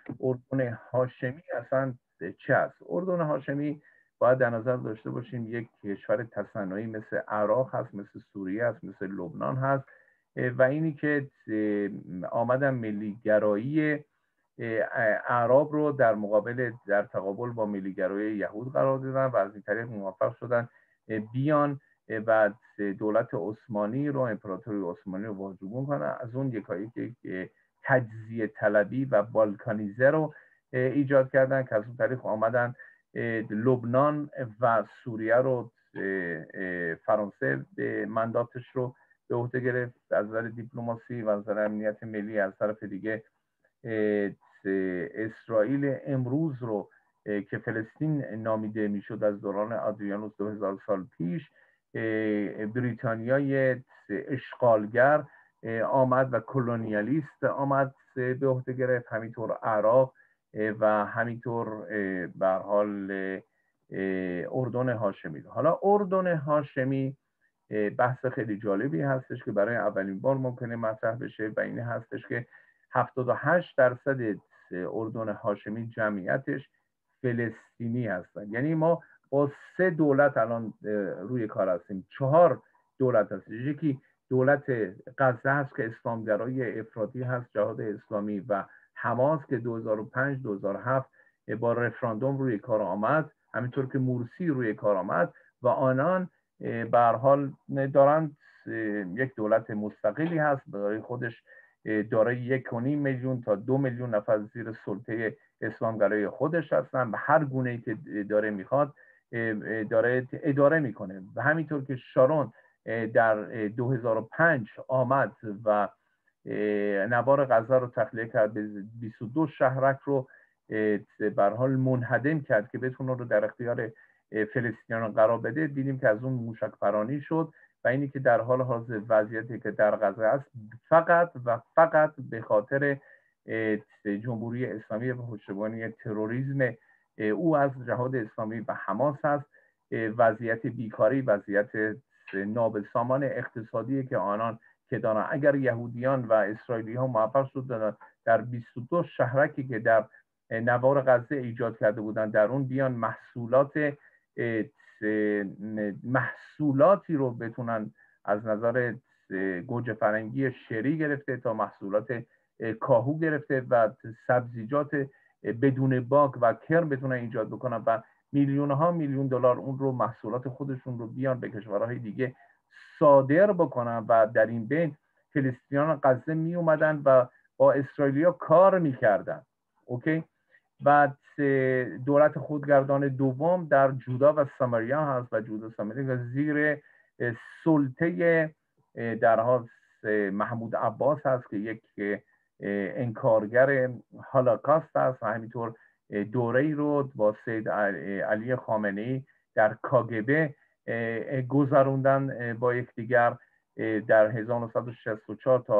اردن هاشمی اصلا چه است؟ اردن هاشمی باید در نظر داشته باشیم یک کشور تصنعی مثل عراق هست، مثل سوریه هست، مثل لبنان هست و اینی که آمدن ملیگرایی اعراب رو در تقابل با ملیگرایی یهود قرار دادن و از این طریق موفق شدن بیان و دولت عثمانی رو، امپراتوری عثمانی رو واژگون کنن. از اون یکایی که تجزیه طلبی و بالکانیزه رو ایجاد کردن که از اون طریق آمدن لبنان و سوریه رو فرانسه منداتش رو به عهده گرفت از نظر دیپلماسی و از نظر امنیت ملی. از طرف دیگه اسرائیل امروز رو که فلسطین نامیده میشد از دوران آدریانوس 2000 سال پیش، بریتانیای اشغالگر آمد و کلونیالیست آمد به عهده گرفت، همینطور عراق و همینطور به هر حال اردن هاشمی. حالا اردن هاشمی بحث خیلی جالبی هستش که برای اولین بار ممکنه مطرح بشه و این هستش که 78% اردن هاشمی جمعیتش فلسطینی هستن. یعنی ما با 3 دولت الان روی کار هستیم. 4 دولت هست. یکی دولت غزه هست که اسلامگرای افراطی هست، جهاد اسلامی، و حماس که 2005 2007 با رفراندوم روی کار آمد، همینطور که مرسی روی کار آمد و آنان به هر حال دارند یک دولت مستقلی هست برای خودش، دارای 1.5 میلیون تا 2 میلیون نفر زیر سلطه اسلامگرای خودش هستن و هر گونه‌ای که داره میخواد داره اداره میکنه. و همینطور که شارون در 2005 آمد و نوار غزه رو تخلیه کرد، 22 شهرک رو به هر حال منهدم کرد که بتونه رو در اختیار فلسطینیان قرار بده، دیدیم که از اون موشک پرانی شد و اینی که در حال حاضر وضعیتی که در غزه است فقط و فقط به خاطر جمهوری اسلامی و پشتیبانی تروریسم او از جهاد اسلامی و حماس هست. وضعیت بیکاری، وضعیت نابسامان اقتصادی که آنان که دارن، اگر یهودیان و اسرائیلی ها موفق شدن در 22 شهرکی که در نوار غزه ایجاد کرده بودن در اون بیان محصولاتی رو بتونن از نظر گوجه فرنگی شری گرفته تا محصولات کاهو گرفته و سبزیجات بدون باگ و کرم بتونن ایجاد بکنن و میلیون ها میلیون دلار اون رو محصولات خودشون رو بیان به کشورهای دیگه صادر بکنن و در این بین فلسطینیان غزه می اومدن و با اسرائیلیا کار میکردن. اوکی. بعد دولت خودگردان دوم در جودا و سامریا هست و جودا سامریا زیر سلطه در حال محمود عباس هست که یک انکارگر هولوکاست است و همینطور دوره‌ای رو با سید علی خامنه‌ای در کاگبه گذروندن با یکدیگر در 1964 تا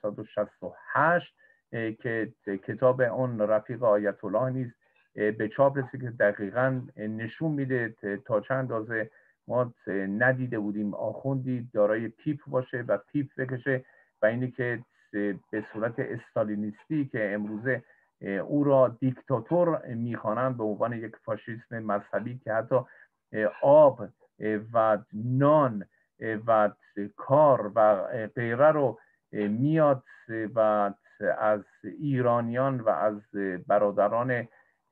1968 که کتاب اون رفیق آیت الله نیز به چاپ رسید که دقیقاً نشون میده تا چند اندازه ما ندیده بودیم آخوندی دارای پیپ باشه و پیپ بکشه و اینی که به صورت استالینیستی که امروزه او را دیکتاتور میخوانند به عنوان یک فاشیسم مذهبی که حتی آب و نان و کار و غیره رو میاد و از ایرانیان و از برادران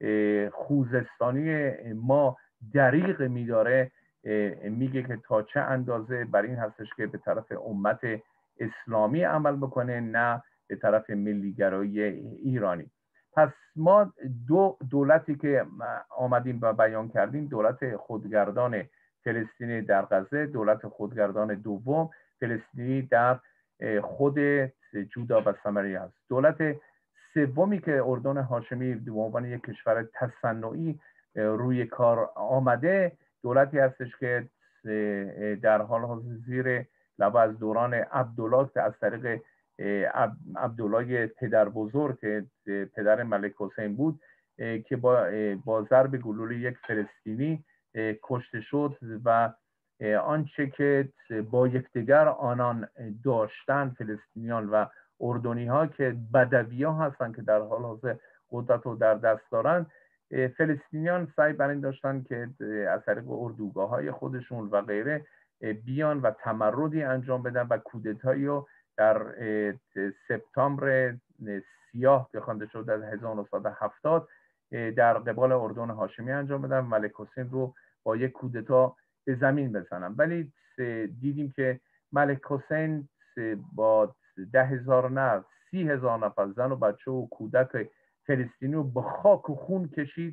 خوزستانی ما دریغ میداره، میگه که تا چه اندازه بر این هستش که به طرف امت اسلامی عمل بکنه نه به طرف ملیگرایی ایرانی. پس ما 2 دولتی که آمدیم و بیان کردیم، دولت خودگردان فلسطینی در غزه، دولت خودگردان دوم فلسطینی در خود جودا و سامریا است. دولت سومی که اردن هاشمی به عنوان یک کشور تصنعی روی کار آمده، دولتی هستش که در حال حاضر زیر لبا از دوران عبدالله که از طریق عبدالله پدر بزرگ که پدر ملک حسین بود که با ضرب گلوله یک فلسطینی کشته شد و آنچه که با یکدیگر آنان داشتن فلسطینیان و اردنی ها که بدوی ها هستن که در حال حاضر قدرت رو در دست دارن، فلسطینیان سعی بر این داشتن که از طریق اردوگاه‌های خودشون و غیره بیان و تمردی انجام بدن و کودتایی رو در سپتامبر سیاه که خوانده شد در 1970 در قبال اردن هاشمی انجام بدن، ملک حسین رو با یک کودتا به زمین بزنن. ولی دیدیم که ملک حسین با 10,000 نه 30,000 نفر زن و بچه و کودک فلسطینی رو به خاک و خون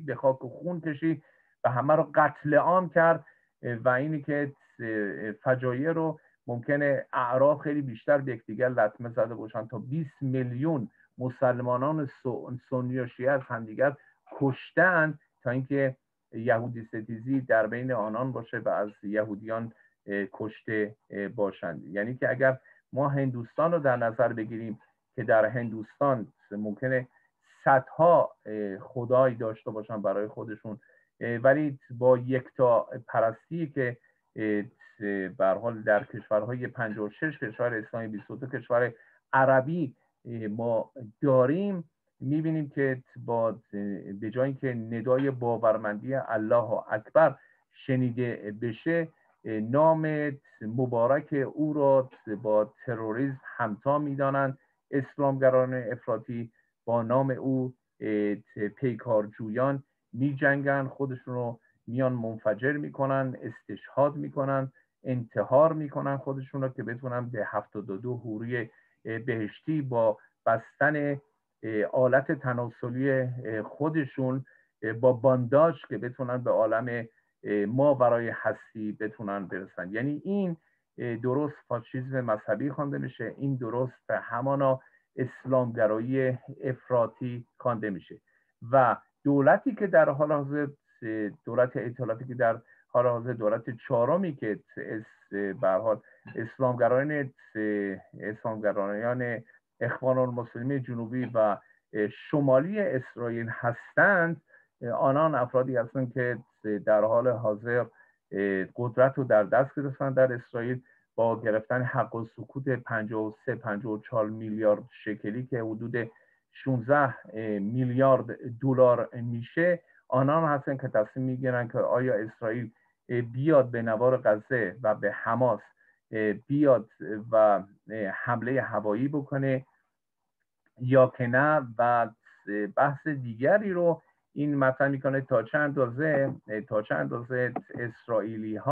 کشید و همه رو قتل عام کرد. و اینی که فجایع رو ممکنه اعراب خیلی بیشتر به یکدیگر لطمه زده باشن تا 20 میلیون مسلمانان سنی و شیعه از همدیگر کشتن تا اینکه یهودی ستیزی در بین آنان باشه و از یهودیان کشته باشند. یعنی که اگر ما هندوستان رو در نظر بگیریم که در هندوستان ممکنه صدها خدای داشته باشن برای خودشون، ولی با یکتا پرستی که به هر حال در کشورهای 56 کشور اسلامی 22 کشور عربی ما داریم، میبینیم که به جای اینکه ندای باورمندی الله اکبر شنیده بشه، نام مبارک او را با تروریسم همتا میدانند. اسلامگران افراطی با نام او پیکارجویان می جنگن، خودشون رو میان منفجر میکنن، استشهاد میکنن، انتحار میکنن خودشون رو که بتونن به 72 حوری بهشتی با بستن آلت تناسلی خودشون با بانداج که بتونن به عالم ما برای هستی بتونن برسن. یعنی این درست فاشیسم مذهبی خوانده میشه، این درست همانا اسلامگرایی افراطی خوانده میشه. و دولتی که در حال حاضر، دولت ائتلافی که در حال حاضر دولت چهارمی که به هر حال اسلامگرایان اخوان المسلمین جنوبی و شمالی اسرائیل هستند، آنان افرادی هستند که در حال حاضر قدرت رو در دست گرفتن در اسرائیل با گرفتن حق و سکوت 53-54 میلیارد شکلی که حدود 16 میلیارد دلار میشه. آنان هستن که تصمیم میگیرن که آیا اسرائیل بیاد به نوار غزه و به حماس بیاد و حمله هوایی بکنه یا که نه. و بحث دیگری رو این مطرح میکنه تا چند اندازه اسرائیلی ها